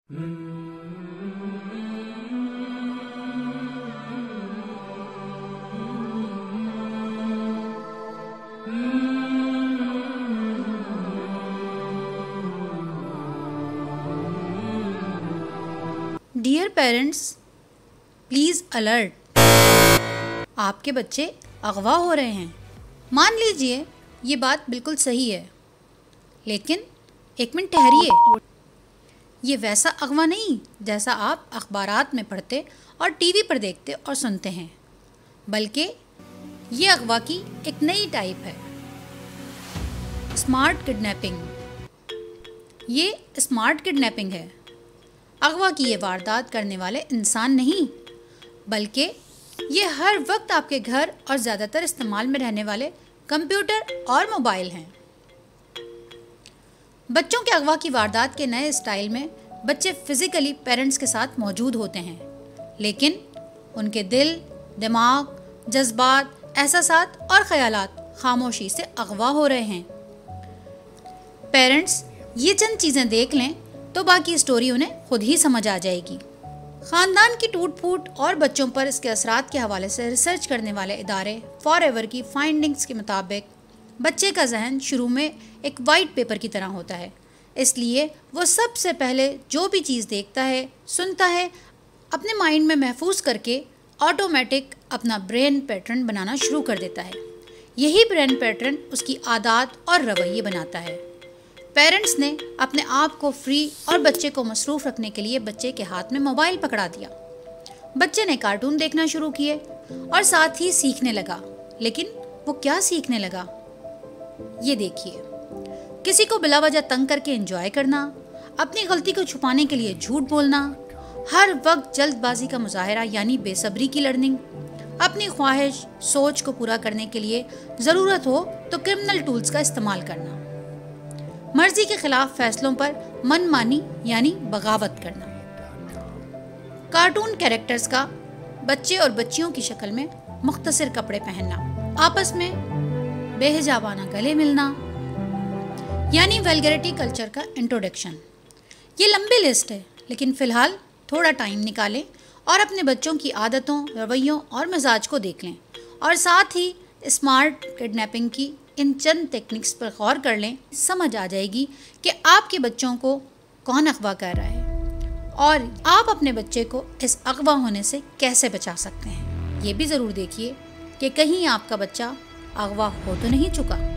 Dear parents, please alert. आपके बच्चे अगवा हो रहे हैं। मान लीजिए ये बात बिल्कुल सही है, लेकिन एक मिनट ठहरिए। ये वैसा अगवा नहीं जैसा आप अखबारात में पढ़ते और टीवी पर देखते और सुनते हैं, बल्कि ये अगवा की एक नई टाइप है, स्मार्ट किडनैपिंग। ये स्मार्ट किडनैपिंग है। अगवा की ये वारदात करने वाले इंसान नहीं, बल्कि ये हर वक्त आपके घर और ज़्यादातर इस्तेमाल में रहने वाले कंप्यूटर और मोबाइल हैं। बच्चों के अगवा की वारदात के नए स्टाइल में बच्चे फिजिकली पेरेंट्स के साथ मौजूद होते हैं, लेकिन उनके दिल, दिमाग, जज्बात, एहसासात और ख्यालात खामोशी से अगवा हो रहे हैं। पेरेंट्स ये चंद चीज़ें देख लें तो बाकी स्टोरी उन्हें खुद ही समझ आ जाएगी। ख़ानदान की टूट फूट और बच्चों पर इसके असरात के हवाले से रिसर्च करने वाले इदारे फॉरएवर की फाइंडिंग्स के मुताबिक बच्चे का जहन शुरू में एक वाइट पेपर की तरह होता है, इसलिए वो सबसे पहले जो भी चीज़ देखता है, सुनता है, अपने माइंड में महफूज करके ऑटोमेटिक अपना ब्रेन पैटर्न बनाना शुरू कर देता है। यही ब्रेन पैटर्न उसकी आदत और रवैये बनाता है। पेरेंट्स ने अपने आप को फ्री और बच्चे को मसरूफ़ रखने के लिए बच्चे के हाथ में मोबाइल पकड़ा दिया। बच्चे ने कार्टून देखना शुरू किए और साथ ही सीखने लगा। लेकिन वो क्या सीखने लगा, ये देखिए। किसी को बिला वजह तंग करके एंजॉय करना, अपनी गलती को छुपाने के लिए झूठ बोलना, हर वक्त जल्दबाजी का मुजाहरा यानी बेसब्री की लर्निंग, अपनी ख्वाहिश सोच को पूरा करने के लिए ज़रूरत हो तो क्रिमिनल टूल्स का इस्तेमाल करना, मर्जी के खिलाफ फैसलों पर मनमानी यानी बगावत करना, कार्टून कैरेक्टर्स का बच्चे और बच्चियों की शक्ल में मुख्तसर कपड़े पहनना, आपस में बेहिजाबाना गले मिलना यानी वल्गैरिटी कल्चर का इंट्रोडक्शन। ये लंबी लिस्ट है, लेकिन फ़िलहाल थोड़ा टाइम निकालें और अपने बच्चों की आदतों, रवैयों और मिजाज को देख लें और साथ ही स्मार्ट किडनैपिंग की इन चंद टेक्निक्स पर गौर कर लें। समझ आ जाएगी कि आपके बच्चों को कौन अगवा कर रहा है और आप अपने बच्चे को इस अगवा होने से कैसे बचा सकते हैं। ये भी ज़रूर देखिए कि कहीं आपका बच्चा अगवा हो तो नहीं चुका।